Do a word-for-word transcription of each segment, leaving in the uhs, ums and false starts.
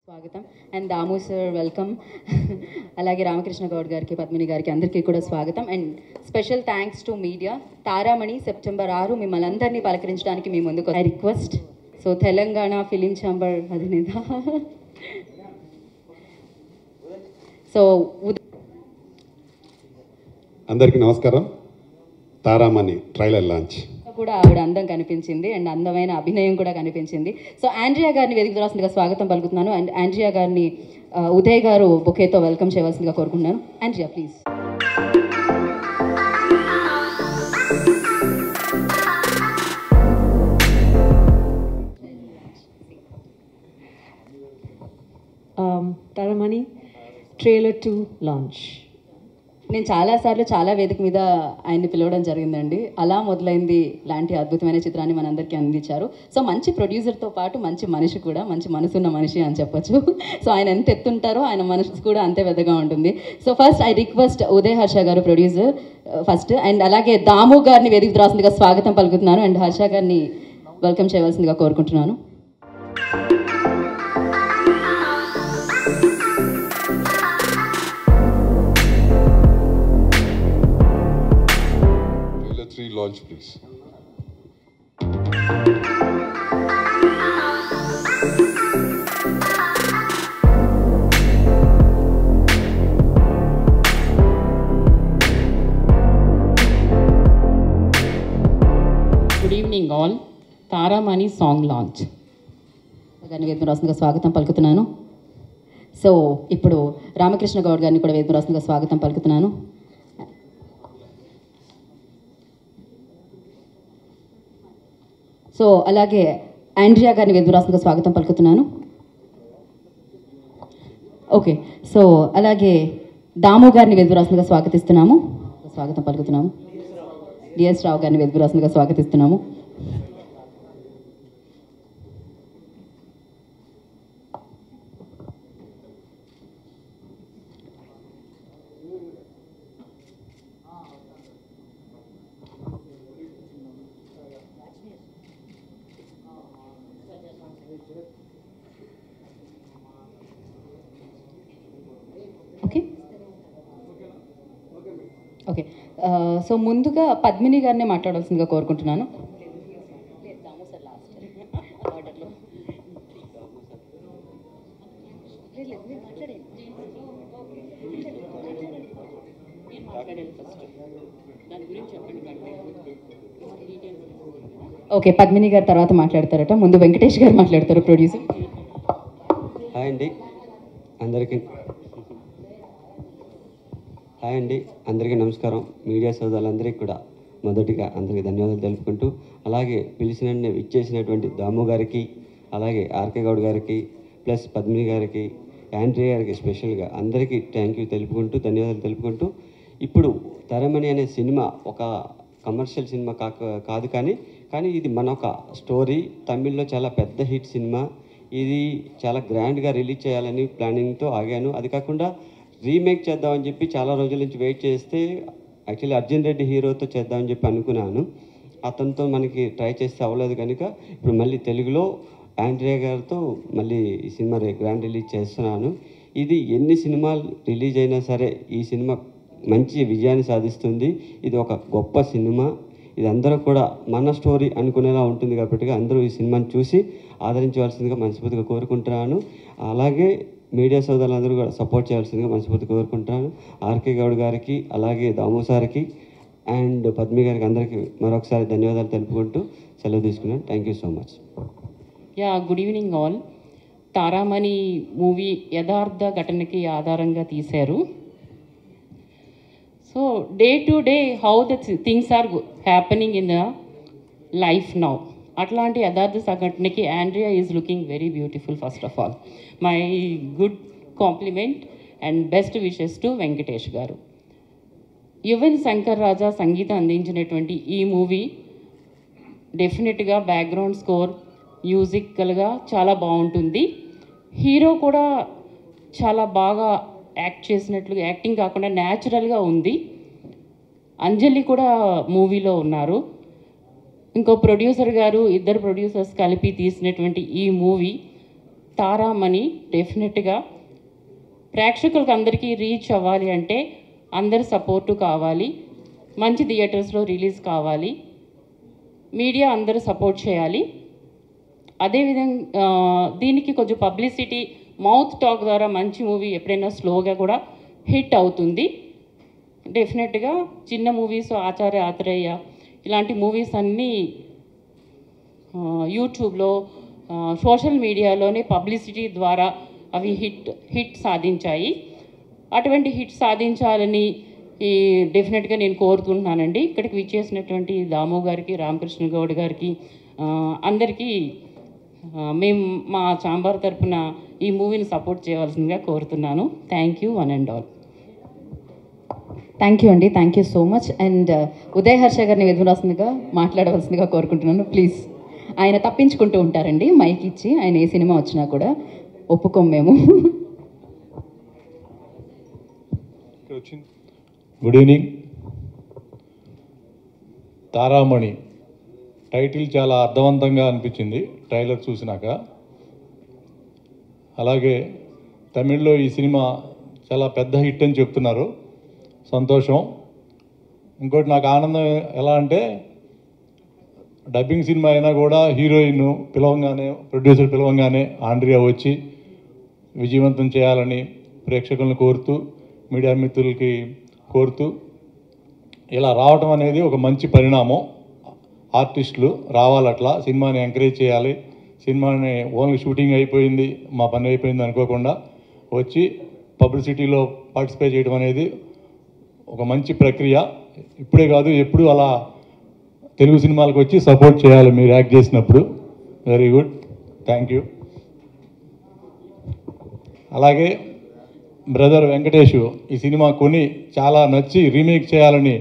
స్వాగతం and Damu sir welcome. అలాగే రామకృష్ణ గౌడ్ గారికి, పద్మిని గారికి అందరికీ కూడా స్వాగతం. And special thanks to media. Taramani September ఆరు మిమ్మల్ని అందరినీ పలకరించడానికి మీ ముందుకు I request. So Telangana film chamber అధినేత సో అందరికీ నమస్కారం. తారామణి ట్రైలర్ లాంచ్ కూడా ఆవిడ అందం కనిపించింది అండ్ అందమైన అభినయం కూడా కనిపించింది. సో ఆండ్రియా గారిని వేదిక రావాల్సిందిగా స్వాగతం పలుకుతున్నాను. అండ్ ఆండ్రియా గారిని ఉదయ్ గారు బొకేతో వెల్కమ్ చేయవలసిందిగా కోరుకుంటున్నాను. Andrea please. Taramani trailer to launch. నేను చాలాసార్లు చాలా వేదిక మీద ఆయన్ని పిలవడం జరిగిందండి. అలా మొదలైంది లాంటి అద్భుతమైన చిత్రాన్ని మనందరికీ అందించారు. సో మంచి ప్రొడ్యూసర్తో పాటు మంచి మనిషి కూడా, మంచి మనసున్న మనిషి అని చెప్పొచ్చు. సో ఆయన ఎంత ఎత్తుంటారో ఆయన మనసు కూడా అంతే పెద్దగా ఉంటుంది. So first I request Uday Harsha గారు ప్రొడ్యూసర్ ఫస్ట్, అండ్ అలాగే దాము గారిని వేదిక రావాల్సిందిగా స్వాగతం పలుకుతున్నాను. అండ్ హర్ష గారిని వెల్కమ్ చేయవలసిందిగా కోరుకుంటున్నాను. launch please. Good evening all. Taramani song launch గారిని వేదిక రాసిందిగా స్వాగతం పలుకుతున్నాను. సో ఇప్పుడు రామకృష్ణ గౌడ్ గారిని కూడా వేదిక రాసిందిగా స్వాగతం పలుకుతున్నాను. సో అలాగే ఆండ్రియా గారిని వేదికరాసిందిగా స్వాగతం పలుకుతున్నాను. ఓకే, సో అలాగే దాము గారిని వేదికరాసిందిగా స్వాగతిస్తున్నాము స్వాగతం పలుకుతున్నాము. డిఎస్ రావు గారిని వేదికరాసిందిగా స్వాగతిస్తున్నాము. ఓకే ఓకే సో ముందుగా పద్మిని గారిని మాట్లాడాల్సిందిగా కోరుకుంటున్నాను. ఓకే, పద్మిని గారు తర్వాత మాట్లాడతారట. ముందు వెంకటేష్ గారు మాట్లాడతారు, ప్రొడ్యూసర్. హాయ్ అండి అందరికీ హాయ్ అండి అందరికీ నమస్కారం. మీడియా సోదరులందరికీ కూడా మొదటిగా అందరికీ ధన్యవాదాలు తెలుపుకుంటూ, అలాగే పిలిచిన ఇచ్చేసినటువంటి దాము గారికి, అలాగే ఆర్కే గౌడ్ గారికి, ప్లస్ పద్మిని గారికి, ఆండ్రియా గారికి స్పెషల్గా అందరికీ థ్యాంక్ యూ తెలుపుకుంటూ ధన్యవాదాలు తెలుపుకుంటూ, ఇప్పుడు తారామణి అనే సినిమా ఒక కమర్షియల్ సినిమా కాక కాదు కానీ కానీ ఇది మన ఒక స్టోరీ. తమిళ్లో చాలా పెద్ద హిట్ సినిమా. ఇది చాలా గ్రాండ్గా రిలీజ్ చేయాలని ప్లానింగ్తో ఆగాను. అది కాకుండా రీమేక్ చేద్దామని చెప్పి చాలా రోజుల నుంచి వెయిట్ చేస్తే యాక్చువల్లీ అర్జున్ రెడ్డి హీరోతో చేద్దామని చెప్పి అనుకున్నాను. అతనితో మనకి ట్రై చేస్తే అవ్వలేదు కనుక ఇప్పుడు మళ్ళీ తెలుగులో ఆండ్రియా గారితో మళ్ళీ ఈ సినిమా గ్రాండ్ రిలీజ్ చేస్తున్నాను. ఇది ఎన్ని సినిమాలు రిలీజ్ అయినా సరే ఈ సినిమా మంచి విజయాన్ని సాధిస్తుంది. ఇది ఒక గొప్ప సినిమా. ఇది అందరూ కూడా మన స్టోరీ అనుకునేలా ఉంటుంది కాబట్టి అందరూ ఈ సినిమాని చూసి ఆదరించవలసిందిగా మనస్ఫూర్తిగా కోరుకుంటున్నాను. అలాగే మీడియా సోదరులందరూ కూడా సపోర్ట్ చేయాల్సిందిగా మనస్ఫూర్తిగా కోరుకుంటున్నాను. ఆర్కే గౌడ్ గారికి, అలాగే దాము సార్కి అండ్ పద్మి గారికి అందరికీ మరొకసారి ధన్యవాదాలు తెలుపుకుంటూ సెలవు తీసుకున్నాను. Thank you so much. Yeah good evening all. Taramani movie యథార్థ ఘటనకి ఆధారంగా తీశారు. So day to day how the things are happening in the life now, అట్లాంటి యథార్థ సంఘటనకి Andrea is looking very beautiful. First of all my good compliment and best wishes to Venkatesh గారు. యువన్ శంకర్ రాజా సంగీతం అందించినటువంటి ఈ మూవీ డెఫినెట్గా బ్యాక్గ్రౌండ్ స్కోర్ మ్యూజికల్గా చాలా బాగుంటుంది. హీరో కూడా చాలా బాగా యాక్ట్ చేసినట్లుగా, యాక్టింగ్ కాకుండా న్యాచురల్గా ఉంది. అంజలి కూడా మూవీలో ఉన్నారు. ఇంకో ప్రొడ్యూసర్ గారు, ఇద్దరు ప్రొడ్యూసర్స్ కలిపి తీసినటువంటి ఈ మూవీ తారామణి డెఫినెట్గా ప్రేక్షకులకు అందరికీ రీచ్ అవ్వాలి అంటే అందరి సపోర్టు కావాలి, మంచి థియేటర్స్లో రిలీజ్ కావాలి, మీడియా అందరూ సపోర్ట్ చేయాలి. అదేవిధంగా దీనికి కొంచెం పబ్లిసిటీ, మౌత్ టాక్ ద్వారా మంచి మూవీ ఎప్పుడైనా స్లోగా కూడా హిట్ అవుతుంది. డెఫినెట్గా చిన్న మూవీస్ ఆచార్య ఆత్రేయ ఇలాంటి మూవీస్ అన్నీ యూట్యూబ్లో సోషల్ మీడియాలోనే పబ్లిసిటీ ద్వారా అవి హిట్ హిట్ సాధించాయి. అటువంటి హిట్ సాధించాలని ఈ డెఫినెట్గా నేను కోరుకుంటున్నానండి. ఇక్కడికి విచ్చేసినటువంటి దాము గారికి, రామకృష్ణ గౌడ్ గారికి అందరికీ మేము మా చాంబర్ తరపున ఈ మూవీని సపోర్ట్ చేయవలసిందిగా కోరుతున్నాను. Thank you one and all. Thank you అండి, thank you so much. And Uday Harsha గారిని ఎదురాల్సిందిగా మాట్లాడవలసిందిగా కోరుకుంటున్నాను ప్లీజ్. ఆయన తప్పించుకుంటూ ఉంటారండి మైక్ ఇచ్చి, ఆయన ఏ సినిమా వచ్చినా కూడా ఒప్పుకోం మేము. Good evening. తారామణి టైటిల్ చాలా అర్థవంతంగా అనిపించింది ట్రైలర్ చూసినాక. అలాగే తమిళ్లో ఈ సినిమా చాలా పెద్ద హిట్ అని చెప్తున్నారు, సంతోషం. ఇంకోటి నాకు ఆనందం ఎలా అంటే, డబ్బింగ్ సినిమా అయినా కూడా హీరోయిన్ పిలవంగానే, ప్రొడ్యూసర్ పిలవంగానే ఆండ్రియా వచ్చి విజయవంతం చేయాలని ప్రేక్షకులను కోరుతూ, మీడియా మిత్రులకి కోరుతూ ఇలా రావటం అనేది ఒక మంచి పరిణామం. ఆర్టిస్టులు రావాలట్లా, సినిమాని ఎంకరేజ్ చేయాలి. సినిమాని ఓన్లీ షూటింగ్ అయిపోయింది, మా పని అయిపోయింది అనుకోకుండా వచ్చి పబ్లిసిటీలో పార్టిసిపేట్ చేయడం అనేది ఒక మంచి ప్రక్రియ. ఇప్పుడే కాదు, ఎప్పుడు అలా తెలుగు సినిమాలకు వచ్చి సపోర్ట్ చేయాలి మీరు యాక్ట్ చేసినప్పుడు. Very good, thank you. అలాగే బ్రదర్ వెంకటేష్ ఈ సినిమా కొని చాలా నచ్చి రీమేక్ చేయాలని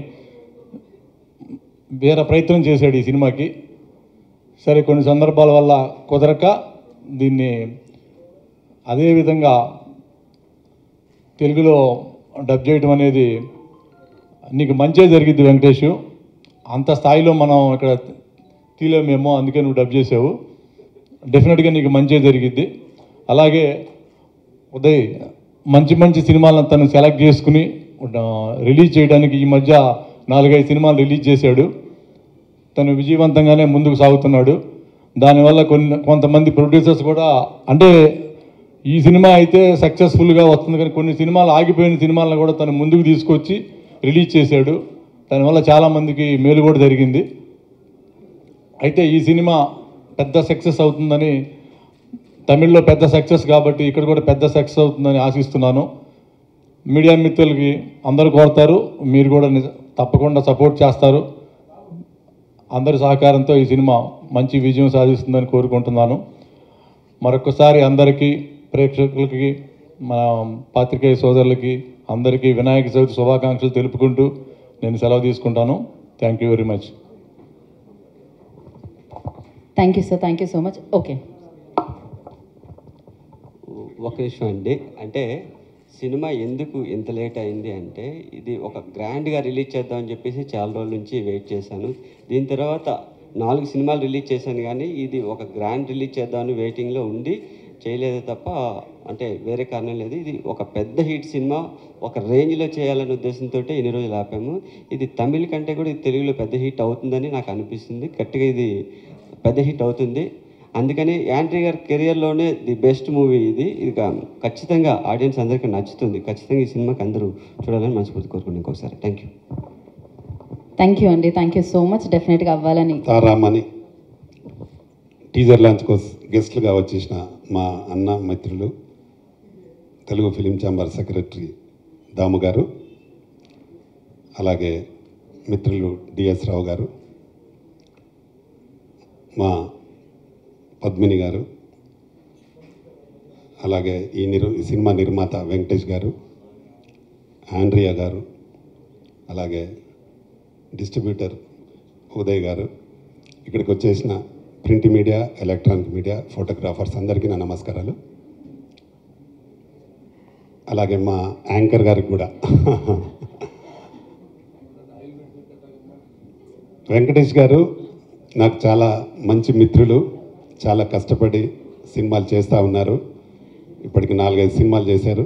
వేరే ప్రయత్నం చేశాడు ఈ సినిమాకి. సరే, కొన్ని సందర్భాల వల్ల కుదరక దీన్ని అదేవిధంగా తెలుగులో డబ్ చేయడం అనేది నీకు మంచే జరిగిద్ది వెంకటేష్. అంత స్థాయిలో మనం ఇక్కడ తీలేమేమో, అందుకే నువ్వు డబ్ చేసావు. డెఫినెట్గా నీకు మంచే జరిగిద్ది. అలాగే ఉదయ్ మంచి మంచి సినిమాలను తను సెలెక్ట్ చేసుకుని రిలీజ్ చేయడానికి ఈ మధ్య నాలుగైదు సినిమాలు రిలీజ్ చేశాడు. తను విజయవంతంగానే ముందుకు సాగుతున్నాడు. దానివల్ల కొన్ని కొంతమంది ప్రొడ్యూసర్స్ కూడా, అంటే ఈ సినిమా అయితే సక్సెస్ఫుల్గా వస్తుంది కానీ కొన్ని సినిమాలు ఆగిపోయిన సినిమాలను కూడా తను ముందుకు తీసుకొచ్చి రిలీజ్ చేశాడు. దానివల్ల చాలామందికి మేలు కూడా జరిగింది. అయితే ఈ సినిమా పెద్ద సక్సెస్ అవుతుందని, తమిళ్లో పెద్ద సక్సెస్ కాబట్టి ఇక్కడ కూడా పెద్ద సక్సెస్ అవుతుందని ఆశిస్తున్నాను. మీడియా మిత్రులకి అందరూ కోరుతారు, మీరు కూడా తప్పకుండా సపోర్ట్ చేస్తారు. అందరి సహకారంతో ఈ సినిమా మంచి విజయం సాధిస్తుందని కోరుకుంటున్నాను. మరొకసారి అందరికీ, ప్రేక్షకులకి, మన పాత్రికేయ సోదరులకి అందరికీ వినాయక చవితి శుభాకాంక్షలు తెలుపుకుంటూ నేను సెలవు తీసుకుంటాను. Thank you very much. Thank you sir, thank you so much. Okay, ఒక నిమిషం అండి. అంటే సినిమా ఎందుకు ఇంత లేట్ అయింది అంటే, ఇది ఒక గ్రాండ్గా రిలీజ్ చేద్దామని చెప్పేసి చాలా రోజుల నుంచి వెయిట్ చేశాను. దీని తర్వాత నాలుగు సినిమాలు రిలీజ్ చేశాను, కానీ ఇది ఒక గ్రాండ్ రిలీజ్ చేద్దామని వెయిటింగ్లో ఉండి చేయలేదు తప్ప, అంటే వేరే కారణం లేదు. ఇది ఒక పెద్ద హిట్ సినిమా, ఒక రేంజ్లో చేయాలనే ఉద్దేశంతో ఇన్ని రోజులు ఆపాము. ఇది తమిళ కంటే కూడా ఇది తెలుగులో పెద్ద హిట్ అవుతుందని నాకు అనిపిస్తుంది. గట్టిగా ఇది పెద్ద హిట్ అవుతుంది. అందుకని యాంట్రీ గారి కెరియర్లోనే ది బెస్ట్ మూవీ ఇది. ఇది ఖచ్చితంగా ఆడియన్స్ అందరికీ నచ్చుతుంది. ఖచ్చితంగా ఈ సినిమాకి అందరూ చూడాలని మనస్ఫూర్తి కోరుకున్నాను. ఇంకొకసారి థ్యాంక్ యూ. థ్యాంక్ యూ అండి, థ్యాంక్ యూ సో మచ్. డెఫినెట్గా అవ్వాలని. తారామణి టీజర్ లాంచ్ కోసం గెస్ట్లుగా వచ్చేసిన మా అన్న మిత్రులు, Telugu film chamber secretary Damu గారు, అలాగే మిత్రులు డిఎస్ రావు గారు, మా పద్మిని గారు, అలాగే ఈ నిరు ఈ సినిమా నిర్మాత వెంకటేష్ గారు, ఆండ్రియా గారు, అలాగే డిస్ట్రిబ్యూటర్ ఉదయ్ గారు, ఇక్కడికి వచ్చేసిన print media, electronic media, photographers అందరికీ నా నమస్కారాలు. అలాగే మా యాంకర్ గారికి కూడా. వెంకటేష్ గారు నాకు చాలా మంచి మిత్రులు, చాలా కష్టపడి సినిమాలు చేస్తూ ఉన్నారు. ఇప్పటికి నాలుగైదు సినిమాలు చేశారు.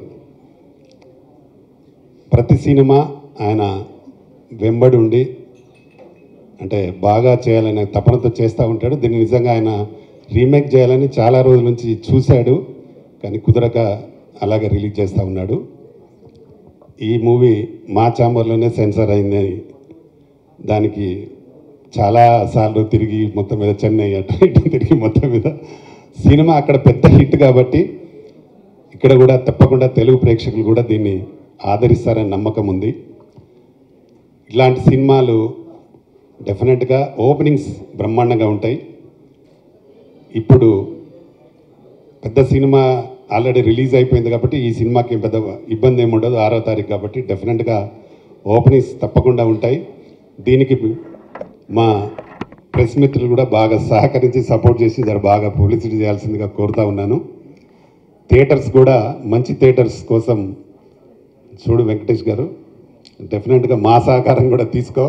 ప్రతి సినిమా ఆయన వెంబడి ఉండి అంటే బాగా చేయాలనే తపనతో చేస్తూ ఉంటాడు. దీన్ని నిజంగా ఆయన రీమేక్ చేయాలని చాలా రోజుల నుంచి చూశాడు, కానీ కుదరక అలాగే రిలీజ్ చేస్తూ ఉన్నాడు. ఈ మూవీ మా ఛాంబర్లోనే సెన్సార్ అయిందని దానికి చాలా సార్లు తిరిగి మొత్తం మీద చెన్నై అటు ఇటు తిరిగి మొత్తం మీద సినిమా అక్కడ పెద్ద హిట్ కాబట్టి ఇక్కడ కూడా తప్పకుండా తెలుగు ప్రేక్షకులు కూడా దీన్ని ఆదరిస్తారని నమ్మకం ఉంది. ఇలాంటి సినిమాలు డెఫినెట్గా ఓపెనింగ్స్ బ్రహ్మాండంగా ఉంటాయి. ఇప్పుడు పెద్ద సినిమా ఆల్రెడీ రిలీజ్ అయిపోయింది కాబట్టి ఈ సినిమాకి పెద్ద ఇబ్బంది ఏమి ఉండదు. ఆరో తారీఖు కాబట్టి డెఫినెట్గా ఓపెనింగ్స్ తప్పకుండా ఉంటాయి. దీనికి మా ప్రెస్ మిత్రులు కూడా బాగా సహకరించి సపోర్ట్ చేసి జర బాగా పబ్లిసిటీ చేయాల్సిందిగా కోరుతా ఉన్నాను. థియేటర్స్ కూడా మంచి థియేటర్స్ కోసం చూడు వెంకటేష్ గారు, డెఫినెట్గా మా సహకారం కూడా తీసుకో,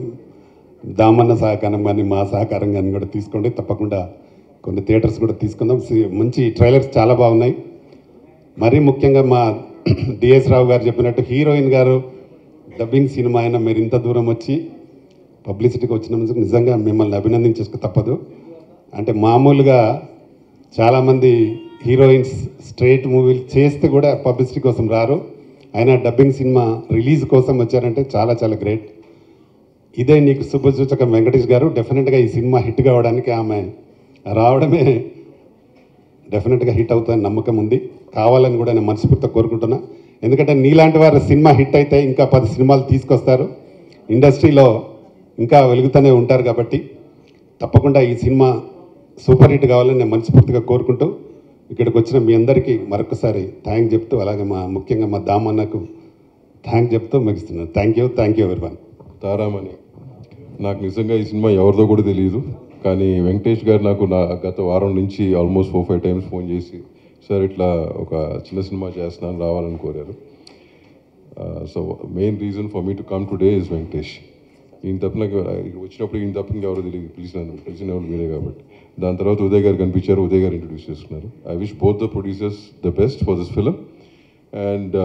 దామన్న సహకారం కానీ మా సహకారం కానీ కూడా తీసుకోండి. తప్పకుండా కొన్ని థియేటర్స్ కూడా తీసుకుందాం. మంచి ట్రైలర్స్ చాలా బాగున్నాయి. మరీ ముఖ్యంగా మా డిఎస్ రావు గారు చెప్పినట్టు హీరోయిన్ గారు డబ్బింగ్ సినిమా అయినా మీరు ఇంత దూరం వచ్చి పబ్లిసిటీకి వచ్చినందుకు నిజంగా మిమ్మల్ని అభినందించక తప్పదు. అంటే మామూలుగా చాలామంది హీరోయిన్స్ స్ట్రైట్ మూవీలు చేస్తే కూడా పబ్లిసిటీ కోసం రారు, అయినా డబ్బింగ్ సినిమా రిలీజ్ కోసం వచ్చారంటే చాలా చాలా గ్రేట్. ఇదే నీకు శుభసూచకం వెంకటేష్ గారు. డెఫినెట్గా ఈ సినిమా హిట్ కావడానికి ఆమె రావడమే డెఫినెట్గా హిట్ అవుతుందని నమ్మకం ఉంది. కావాలని కూడా నేను మనస్ఫూర్తిగా కోరుకుంటున్నా. ఎందుకంటే నీలాంటి వారు సినిమా హిట్ అయితే ఇంకా పది సినిమాలు తీసుకొస్తారు, ఇండస్ట్రీలో ఇంకా వెలుగుతూనే ఉంటారు. కాబట్టి తప్పకుండా ఈ సినిమా సూపర్ హిట్ కావాలని నేను మనస్ఫూర్తిగా కోరుకుంటూ ఇక్కడికి వచ్చిన మీ అందరికీ మరొకసారి థ్యాంక్ చెప్తూ, అలాగే మా ముఖ్యంగా మా దామన్నకు థ్యాంక్ చెప్తూ ముగిస్తున్నాను. Thank you thank you everyone. Taramani నాకు నిజంగా ఈ సినిమా ఎవరిదో కూడా తెలియదు, కానీ వెంకటేష్ గారు నాకు నా గత వారం నుంచి almost four five times phone చేసి సార్ ఇట్లా ఒక చిన్న సినిమా చేస్తున్నాను రావాలని కోరారు. So main reason for me to come today is Venkatesh. ఈయన తప్ప నాకు వచ్చినప్పుడు ఈయన తప్ప ఎవరో తెలియదు, పిలిచినాను తెలిసిన ఎవరు మీరే కాబట్టి. దాని తర్వాత ఉదయ్ గారు కనిపించారు, ఉదయ్ గారు ఇంట్రొడ్యూస్ చేసుకున్నారు. I wish both the producers the best for this film. And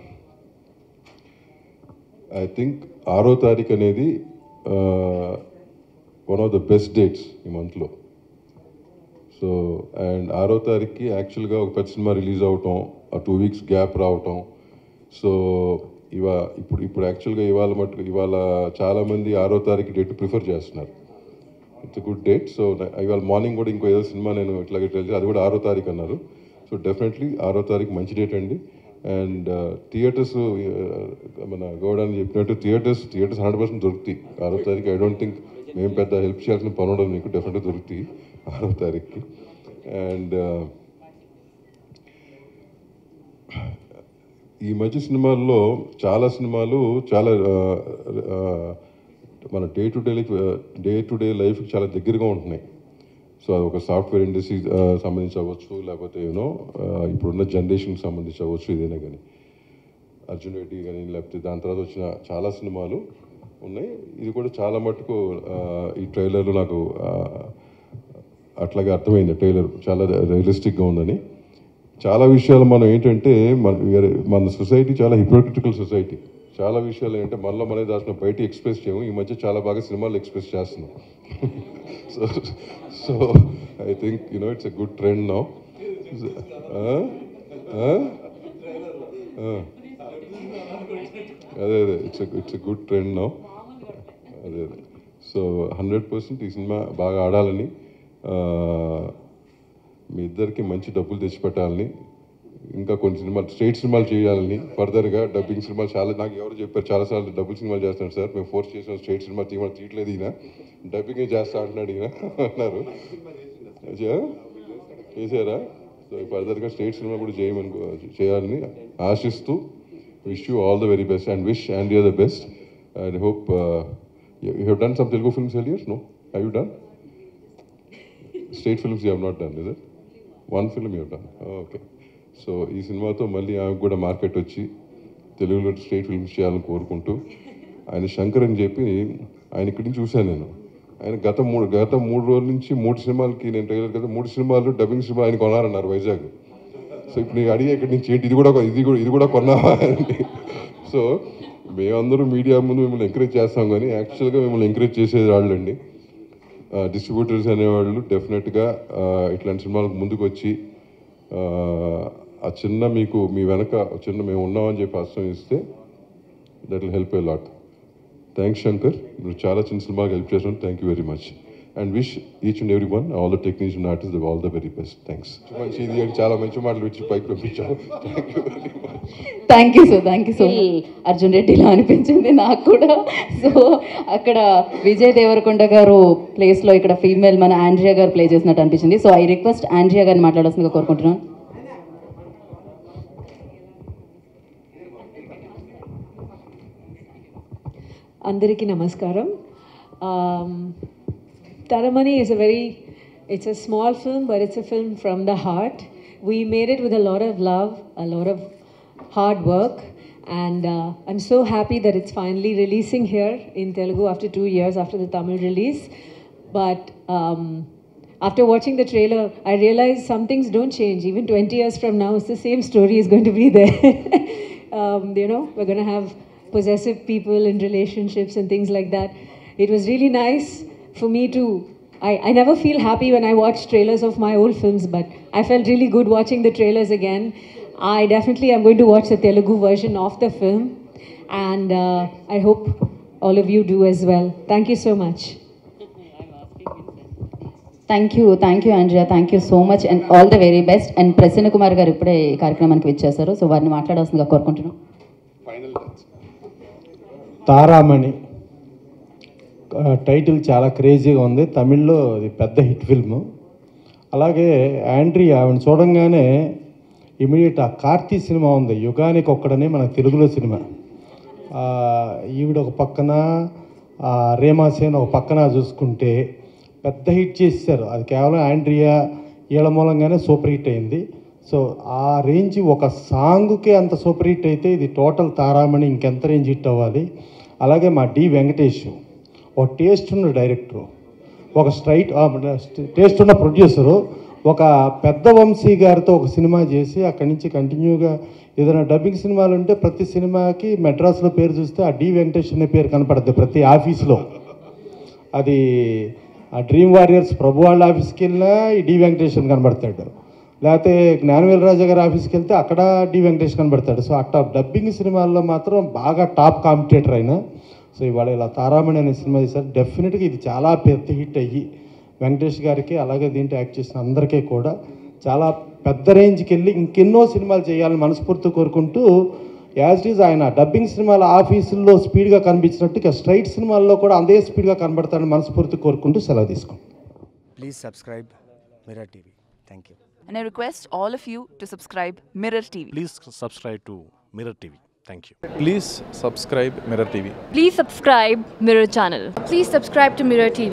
I think ఆరో తారీఖు అనేది one of the best dates ఈ మంత్లో. సో అండ్ ఆరో తారీఖుకి యాక్చువల్గా ఒక పెద్ద సినిమా రిలీజ్ అవటం, ఆ టూ వీక్స్ గ్యాప్ రావటం. సో ఇవా ఇప్పుడు ఇప్పుడు యాక్చువల్గా ఇవాళ మటుకు ఇవాళ చాలామంది ఆరో తారీఖు డేట్ ప్రిఫర్ చేస్తున్నారు. It's good date. సో ఇవాళ మార్నింగ్ కూడా ఇంకో ఏదో సినిమా నేను ఇట్లాగే తెలిసి అది కూడా ఆరో తారీఖు అన్నారు. సో డెఫినెట్లీ ఆరో తారీఖు మంచి డేట్ అండి. అండ్ థియేటర్స్ మన గౌడ అని చెప్పినట్టు థియేటర్స్ థియేటర్స్ హండ్రెడ్ పర్సెంట్ దొరుకుతాయి ఆరో తారీఖు. ఐ డోంట్ థింక్ మేము పెద్ద హెల్ప్ చేయాల్సిన పని ఉండదు, మీకు డెఫినెట్గా దొరుకుతాయి ఆరో తారీఖుకి. అండ్ ఈ మధ్య సినిమాల్లో చాలా సినిమాలు చాలా మన day to day life day to day లైఫ్కి చాలా దగ్గరగా ఉంటున్నాయి. సో అది ఒక సాఫ్ట్వేర్ ఇండస్ట్రీ సంబంధించి అవ్వచ్చు, లేకపోతే యూనో ఇప్పుడున్న జనరేషన్కి సంబంధించి అవ్వచ్చు, ఇదైనా కానీ అర్జున్ రెడ్డి కానీ లేకపోతే దాని తర్వాత వచ్చిన చాలా సినిమాలు ఉన్నాయి. ఇది కూడా చాలా మటుకు ఈ ట్రైలర్లో నాకు అట్లాగే అర్థమైంది. ట్రైలర్ చాలా రియలిస్టిక్గా ఉందని. చాలా విషయాలు మనం ఏంటంటే మన మన సొసైటీ చాలా హిపోక్రిటికల్ సొసైటీ. చాలా విషయాలు ఏంటంటే మనలో మనమే దాచిన బయట ఎక్స్ప్రెస్ చేయము. ఈ మధ్య చాలా బాగా సినిమాలు ఎక్స్ప్రెస్ చేస్తున్నాం. So so I think you know it's a good trend now. అదే అదే it's it's a good trend now. అదే అదే సో హండ్రెడ్ పర్సెంట్ ఈ సినిమా బాగా ఆడాలని, మీ ఇద్దరికి మంచి డబ్బులు తెచ్చిపెట్టాలని, ఇంకా కొన్ని సినిమాలు స్ట్రైట్ సినిమాలు చేయాలని, ఫర్దర్గా డబ్బింగ్ సినిమాలు చాలా నాకు ఎవరు చెప్పారు చాలాసార్లు డబ్బుల్ సినిమాలు చేస్తాను సార్, మేము ఫోర్స్ చేసిన స్ట్రైట్ సినిమా తీయమని తీయట్లేదు, ఈయన డబ్బింగే చేస్తా అంటున్నాడు ఈయన అన్నారు. చేశారా? సో ఫర్దర్గా స్ట్రైట్ సినిమా కూడా చేయమని చేయాలని ఆశిస్తూ wish you all the very best and wish and you the best. And hope you have done some Telugu films earlier? No, have you done straight films? You have not done, is it? One film you have done, okay. So ఈ సినిమాతో మళ్ళీ ఆమెకు కూడా market వచ్చి తెలుగులో straight films చేయాలని కోరుకుంటూ, ఆయన శంకర్ అని చెప్పి ఆయన ఇక్కడి నుంచి చూశాను నేను. ఆయన గత మూడు గత మూడు రోజుల నుంచి మూడు సినిమాలకి నేను ట్రైలర్ కదా మూడు సినిమాలు డబ్బింగ్ సినిమా ఆయన కొనారన్నారు వైజాగ్. సో ఇప్పుడు నీకు అడిగే ఇక్కడి నుంచి ఏంటి ఇది కూడా ఇది కూడా ఇది కూడా కొన్నావా అండి. సో మేమందరూ మీడియా ముందు మిమ్మల్ని ఎంకరేజ్ చేస్తాం కానీ యాక్చువల్గా మిమ్మల్ని ఎంకరేజ్ చేసేది వాళ్ళండి డిస్ట్రిబ్యూటర్స్ అనేవాళ్ళు. డెఫినెట్గా ఇట్లాంటి సినిమాలకు ముందుకు వచ్చి ఆ చిన్న మీకు మీ వెనక చిన్న మేము ఉన్నామని చెప్పి అర్థం ఇస్తే that will help a lot. Thanks Shankar, నువ్వు చాలా చిన్న సినిమాకి హెల్ప్ చేస్తున్నావు. Thank you very much and wish each and every one all the technician artist all the very best. Thanks. మంచి ఇది అని చాలా మంచి మాటలు ఇచ్చి పైకి పంపించావు. Thank you very much. Thank you so thank you so Arjun రెడ్డిలా అనిపించింది నాకు కూడా. సో అక్కడ విజయ్ దేవరకొండ గారు ప్లేస్లో ఇక్కడ ఫీమేల్ మన ఆండ్రియా గారు ప్లే చేసినట్టు అనిపించింది. సో ఐ రిక్వెస్ట్ ఆండ్రియా గారిని మాట్లాడాల్సిందిగా కోరుకుంటున్నాను. Andariki Namaskaram. Um, Taramani is a very, it's a small film, but it's a film from the heart. We made it with a lot of love, a lot of hard work, and uh, I'm so happy that it's finally releasing here in Telugu after two years after the Tamil release. But um, after watching the trailer, I realized some things don't change. Even twenty years from now, it's the same story is going to be there. um, you know, we're going to have possessive people in relationships and things like that. It was really nice for me to, I, I never feel happy when I watch trailers of my old films, but I felt really good watching the trailers again. I definitely am going to watch the Telugu version of the film, and uh, I hope all of you do as well. Thank you so much. Thank you thank you Andrea, thank you so much and all the very best. And Prasanna Kumar గారు ఇప్పుడే ఈ కార్యక్రమానికి వచ్చేసారు, so వారిని మాట్లాడాల్సిందిగా కోరుకుంటున్నాం. Taramani title చాలా క్రేజీగా ఉంది. తమిళ్లో అది పెద్ద హిట్ ఫిల్ము. అలాగే ఆండ్రియా ఆవిడ చూడంగానే ఇమీడియట్ ఆ కార్తీ సినిమా ఉంది యుగానికి ఒక్కడనే మన తెలుగులో సినిమా, ఈవిడ ఒక పక్కన రేమాసేన్ ఒక పక్కన చూసుకుంటే పెద్ద హిట్ చేశారు. అది కేవలం ఆండ్రియా వీళ్ళ మూలంగానే సూపర్ హిట్ అయింది. సో ఆ రేంజ్ ఒక సాంగ్కే అంత సూపర్ హిట్ అయితే ఇది టోటల్ తారామణి ఇంకెంత రేంజ్ హిట్ అవ్వాలి. అలాగే మా డి వెంకటేష్ ఒక టేస్ట్ ఉన్న డైరెక్టరు, ఒక స్ట్రైట్ టేస్ట్ ఉన్న ప్రొడ్యూసరు, ఒక పెద్ద వంశీ గారితో ఒక సినిమా చేసి అక్కడి నుంచి కంటిన్యూగా ఏదైనా డబ్బింగ్ సినిమాలు ఉంటే ప్రతి సినిమాకి మెడ్రాస్లో పేరు చూస్తే ఆ డి వెంకటేష్ అనే పేరు కనపడుతుంది ప్రతి ఆఫీస్లో. అది ఆ డ్రీమ్ వారియర్స్ ప్రభు వాళ్ళ ఆఫీస్కి వెళ్ళినా ఈ డి వెంకటేష్ అని కనబడతాడు, లేకపోతే జ్ఞానవేల్ రాజా గారి ఆఫీస్కి వెళ్తే అక్కడ డి వెంకటేష్ కనబడతాడు. సో అట్లా డబ్బింగ్ సినిమాల్లో మాత్రం బాగా టాప్ కాంపిటేటర్ అయినా. సో ఇవాళ ఇలా తారామణి అనే సినిమా చేశారు. డెఫినెట్గా ఇది చాలా పెద్ద హిట్ అయ్యి వెంకటేష్ గారికి అలాగే దీంట్లో యాక్ట్ చేసిన అందరికీ కూడా చాలా పెద్ద రేంజ్కి వెళ్ళి ఇంకెన్నో సినిమాలు చేయాలని మనస్ఫూర్తి కోరుకుంటూ, యాజ్ ఇట్ ఈజ్ ఆయన డబ్బింగ్ సినిమాల ఆఫీసుల్లో స్పీడ్గా కనిపించినట్టు ఇక స్ట్రైట్ సినిమాల్లో కూడా అదే స్పీడ్గా కనబడతాడని మనస్ఫూర్తి కోరుకుంటూ సెలవు తీసుకోండి. Please subscribe Mirror T V. Thank you. And I request all of you to subscribe Mirror T V. Please subscribe to Mirror T V. Thank you. Please subscribe Mirror T V. Please subscribe Mirror channel. Please subscribe to Mirror T V.